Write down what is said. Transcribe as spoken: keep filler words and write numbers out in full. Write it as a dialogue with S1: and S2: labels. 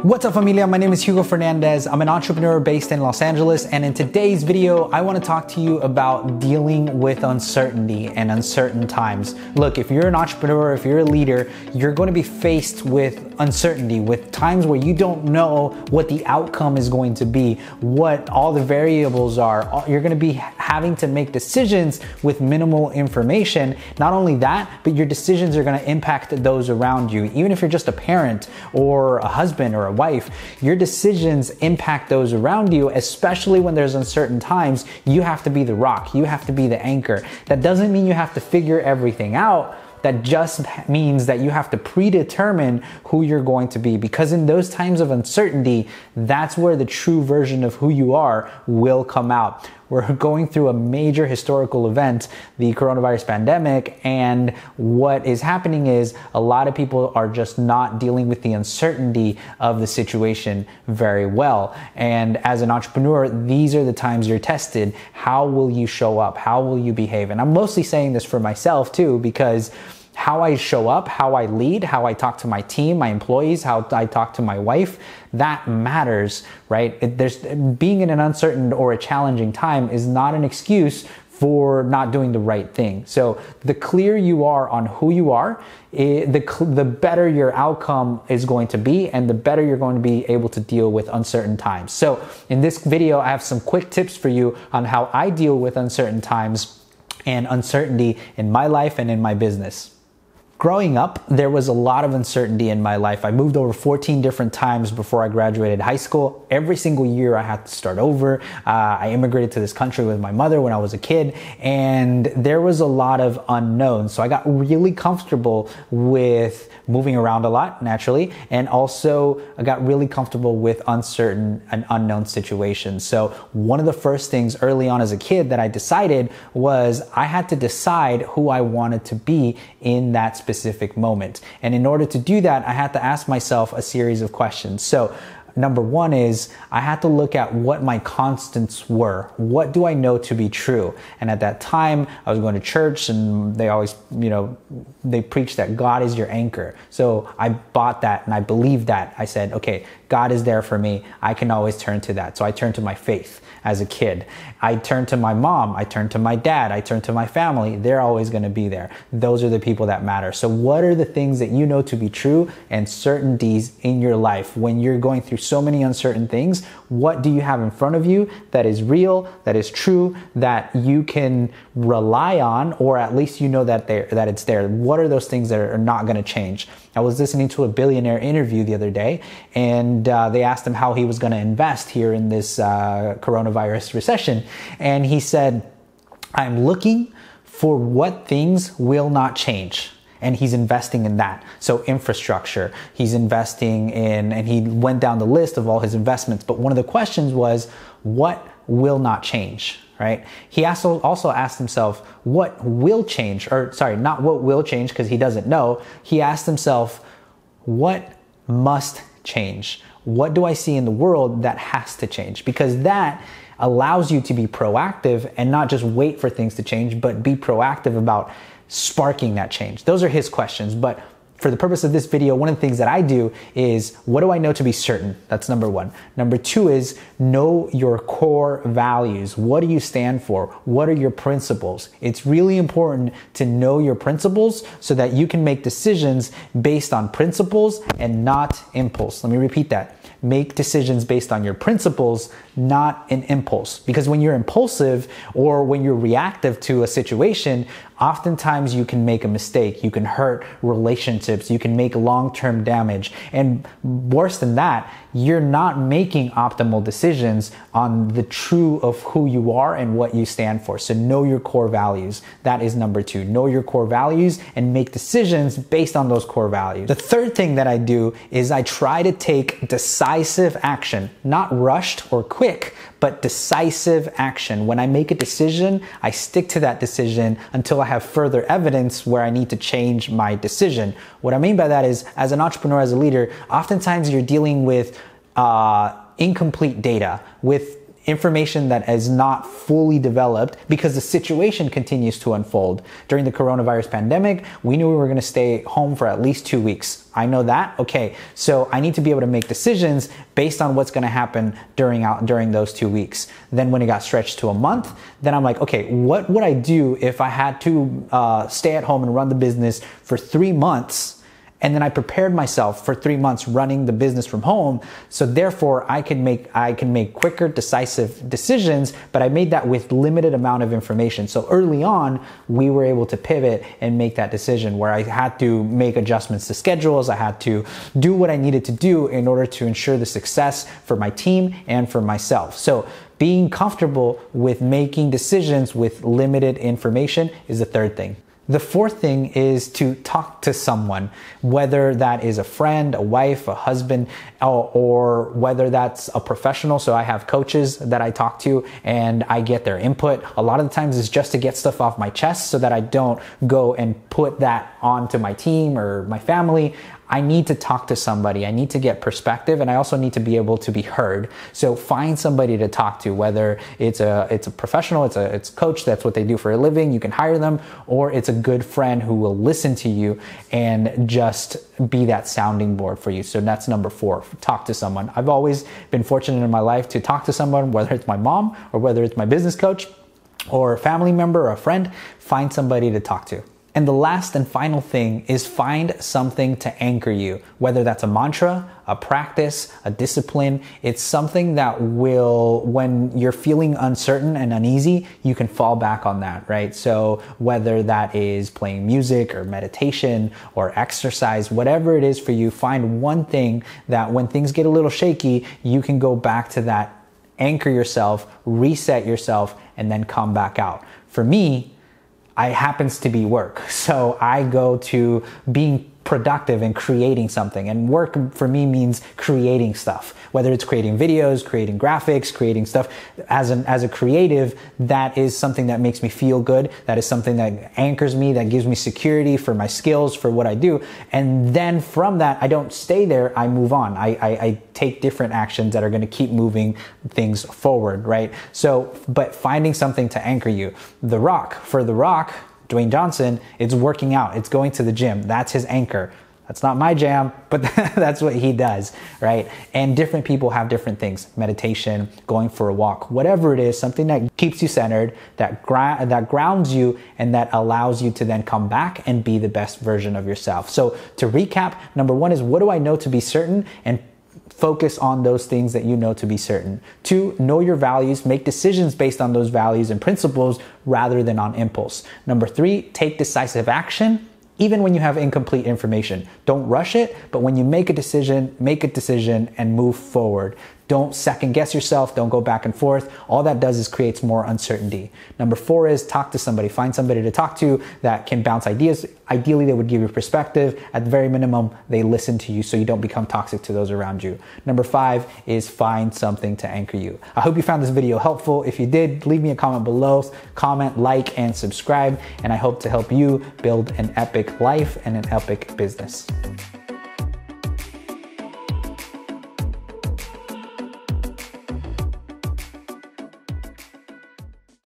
S1: What's up, familia? My name is Hugo Fernandez. I'm an entrepreneur based in Los Angeles, and in today's video, I want to talk to you about dealing with uncertainty and uncertain times. Look, if you're an entrepreneur, if you're a leader, you're going to be faced with uncertainty, with times where you don't know what the outcome is going to be, what all the variables are. You're going to be having to make decisions with minimal information. Not only that, but your decisions are going to impact those around you. Even if you're just a parent or a husband or a wife, your decisions impact those around you, especially when there's uncertain times. You have to be the rock. You have to be the anchor. That doesn't mean you have to figure everything out. That just means that you have to predetermine who you're going to be, because in those times of uncertainty, that's where the true version of who you are will come out. We're going through a major historical event, the coronavirus pandemic, and what is happening is a lot of people are just not dealing with the uncertainty of the situation very well. And as an entrepreneur, these are the times you're tested. How will you show up? How will you behave? And I'm mostly saying this for myself too, because how I show up, how I lead, how I talk to my team, my employees, how I talk to my wife, that matters, right? It, there's being in an uncertain or a challenging time is not an excuse for not doing the right thing. So the clearer you are on who you are, it, the, the better your outcome is going to be, and the better you're going to be able to deal with uncertain times. So in this video, I have some quick tips for you on how I deal with uncertain times and uncertainty in my life and in my business. Growing up, there was a lot of uncertainty in my life. I moved over fourteen different times before I graduated high school. Every single year I had to start over. Uh, I immigrated to this country with my mother when I was a kid, and there was a lot of unknowns. So I got really comfortable with moving around a lot, naturally, and also I got really comfortable with uncertain and unknown situations. So one of the first things early on as a kid that I decided was I had to decide who I wanted to be in that specific specific moment. And in order to do that, I had to ask myself a series of questions. So number one is I had to look at what my constants were. What do I know to be true? And at that time, I was going to church, and they always, you know, they preach that God is your anchor. So I bought that and I believed that. I said, okay, God is there for me. I can always turn to that. So I turned to my faith as a kid. I turned to my mom. I turned to my dad. I turned to my family. They're always going to be there. Those are the people that matter. So what are the things that you know to be true and certainties in your life when you're going through so many uncertain things? What do you have in front of you that is real, that is true, that you can rely on, or at least you know that they that it's there? What are those things that are not going to change? I was listening to a billionaire interview the other day, and uh, they asked him how he was going to invest here in this uh, coronavirus recession. And he said, I'm looking for what things will not change. And he's investing in that. So infrastructure, he's investing in, and he went down the list of all his investments. But one of the questions was, what will not change? Right? He also also asked himself, what will change? Or sorry, not what will change, because he doesn't know. He asked himself, what must change? What do I see in the world that has to change? Because that allows you to be proactive and not just wait for things to change, but be proactive about sparking that change. Those are his questions. But for the purpose of this video, one of the things that I do is, what do I know to be certain? That's number one. Number two is know your core values. What do you stand for? What are your principles? It's really important to know your principles so that you can make decisions based on principles and not impulse. Let me repeat that. Make decisions based on your principles, not an impulse. Because when you're impulsive or when you're reactive to a situation, oftentimes you can make a mistake. You can hurt relationships. You can make long-term damage. And worse than that, you're not making optimal decisions on the true of who you are and what you stand for. So know your core values. That is number two. Know your core values and make decisions based on those core values. The third thing that I do is I try to take decisive action, not rushed or quick, but decisive action. When I make a decision, I stick to that decision until I have further evidence where I need to change my decision. What I mean by that is, as an entrepreneur, as a leader, oftentimes you're dealing with uh, incomplete data, with information that is not fully developed because the situation continues to unfold. During the coronavirus pandemic, we knew we were going to stay home for at least two weeks. I know that. Okay. So I need to be able to make decisions based on what's going to happen during out during those two weeks. Then when it got stretched to a month, then I'm like, okay, what would I do if I had to uh, stay at home and run the business for three months? And then I prepared myself for three months running the business from home. So therefore I can make, I can make quicker, decisive decisions, but I made that with limited amount of information. So early on, we were able to pivot and make that decision where I had to make adjustments to schedules. I had to do what I needed to do in order to ensure the success for my team and for myself. So being comfortable with making decisions with limited information is the third thing. The fourth thing is to talk to someone, whether that is a friend, a wife, a husband, or, or whether that's a professional. So I have coaches that I talk to and I get their input. A lot of the times it's just to get stuff off my chest so that I don't go and put that onto my team or my family. I need to talk to somebody. I need to get perspective, and I also need to be able to be heard. So find somebody to talk to, whether it's a it's a professional, it's a it's a coach, that's what they do for a living, you can hire them, or it's a good friend who will listen to you and just be that sounding board for you. So that's number four, talk to someone. I've always been fortunate in my life to talk to someone, whether it's my mom or whether it's my business coach or a family member or a friend. Find somebody to talk to. And the last and final thing is find something to anchor you, whether that's a mantra, a practice, a discipline. It's something that will, when you're feeling uncertain and uneasy, you can fall back on that, right? So whether that is playing music or meditation or exercise, whatever it is for you, find one thing that when things get a little shaky, you can go back to that, anchor yourself, reset yourself, and then come back out. For me, I happens to be work. So I go to being productive and creating something. And work for me means creating stuff, whether it's creating videos, creating graphics, creating stuff. As an, as a creative, that is something that makes me feel good. That is something that anchors me, that gives me security for my skills, for what I do. And then from that, I don't stay there, I move on. I, I, I take different actions that are going to keep moving things forward, right? So, but finding something to anchor you. The Rock, for The Rock, Dwayne Johnson, it's working out, it's going to the gym. That's his anchor. That's not my jam, but that's what he does, right? And different people have different things. Meditation, going for a walk, whatever it is, something that keeps you centered, that, gra- that grounds you, and that allows you to then come back and be the best version of yourself. So to recap, number one is, what do I know to be certain? And focus on those things that you know to be certain. Two, know your values, make decisions based on those values and principles rather than on impulse. Number three, take decisive action, even when you have incomplete information. Don't rush it, but when you make a decision, make a decision and move forward. Don't second guess yourself. Don't go back and forth. All that does is creates more uncertainty. Number four is talk to somebody. Find somebody to talk to that can bounce ideas. Ideally, they would give you perspective. At the very minimum, they listen to you so you don't become toxic to those around you. Number five is find something to anchor you. I hope you found this video helpful. If you did, leave me a comment below. Comment, like, and subscribe. And I hope to help you build an epic life and an epic business.